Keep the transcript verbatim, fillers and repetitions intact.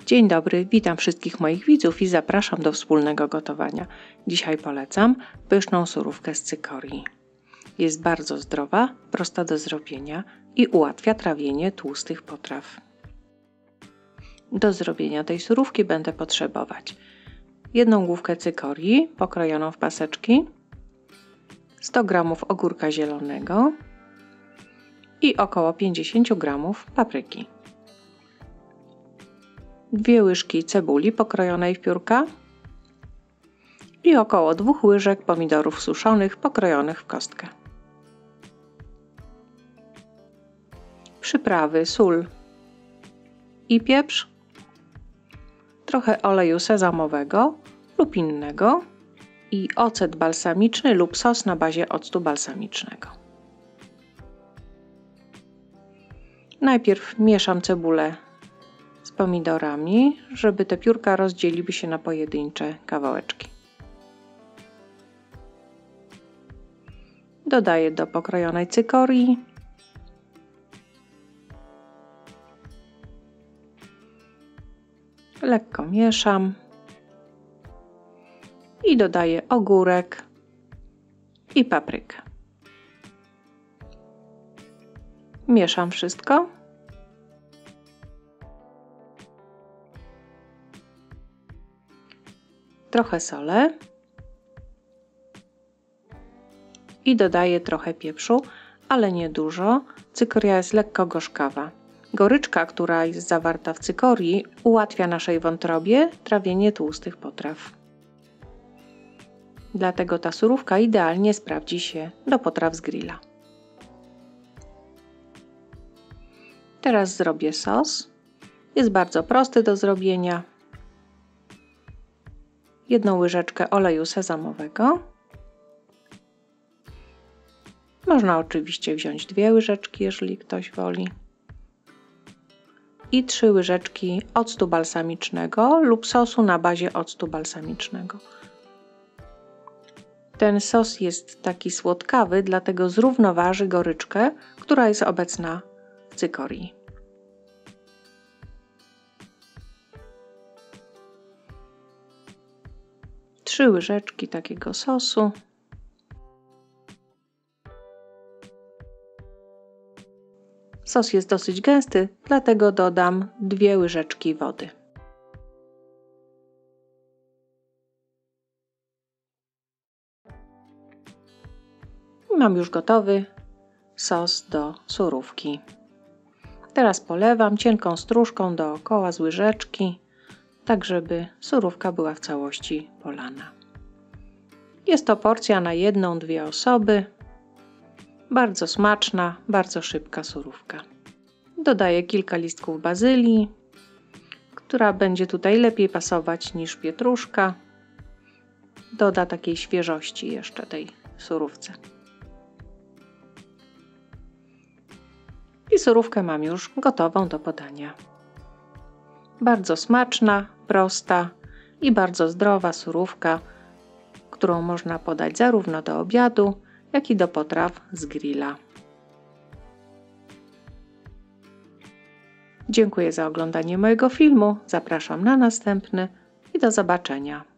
Dzień dobry, witam wszystkich moich widzów i zapraszam do wspólnego gotowania. Dzisiaj polecam pyszną surówkę z cykorii. Jest bardzo zdrowa, prosta do zrobienia i ułatwia trawienie tłustych potraw. Do zrobienia tej surówki będę potrzebować jedną główkę cykorii pokrojoną w paseczki, sto gramów ogórka zielonego i około pięćdziesiąt gramów papryki. Dwie łyżki cebuli pokrojonej w piórka i około dwóch łyżek pomidorów suszonych pokrojonych w kostkę. Przyprawy, sól i pieprz, trochę oleju sezamowego lub innego i ocet balsamiczny lub sos na bazie octu balsamicznego. Najpierw mieszam cebulę z pomidorami, żeby te piórka rozdzieliły się na pojedyncze kawałeczki. Dodaję do pokrojonej cykorii. Lekko mieszam i dodaję ogórek i paprykę. Mieszam wszystko. Trochę solę i dodaję trochę pieprzu, ale nie dużo. Cykoria jest lekko gorzkawa. Goryczka, która jest zawarta w cykorii, ułatwia naszej wątrobie trawienie tłustych potraw. Dlatego ta surówka idealnie sprawdzi się do potraw z grilla. Teraz zrobię sos. Jest bardzo prosty do zrobienia. Jedną łyżeczkę oleju sezamowego. Można oczywiście wziąć dwie łyżeczki, jeżeli ktoś woli. I trzy łyżeczki octu balsamicznego lub sosu na bazie octu balsamicznego. Ten sos jest taki słodkawy, dlatego zrównoważy goryczkę, która jest obecna w cykorii. Trzy łyżeczki takiego sosu. Sos jest dosyć gęsty, dlatego dodam dwie łyżeczki wody. Mam już gotowy sos do surówki. Teraz polewam cienką stróżką dookoła z łyżeczki, tak żeby surówka była w całości polana. Jest to porcja na jedną, dwie osoby. Bardzo smaczna, bardzo szybka surówka. Dodaję kilka listków bazylii, która będzie tutaj lepiej pasować niż pietruszka. Doda takiej świeżości jeszcze tej surówce. I surówkę mam już gotową do podania. Bardzo smaczna, prosta i bardzo zdrowa surówka, którą można podać zarówno do obiadu, jak i do potraw z grilla. Dziękuję za oglądanie mojego filmu, zapraszam na następny i do zobaczenia.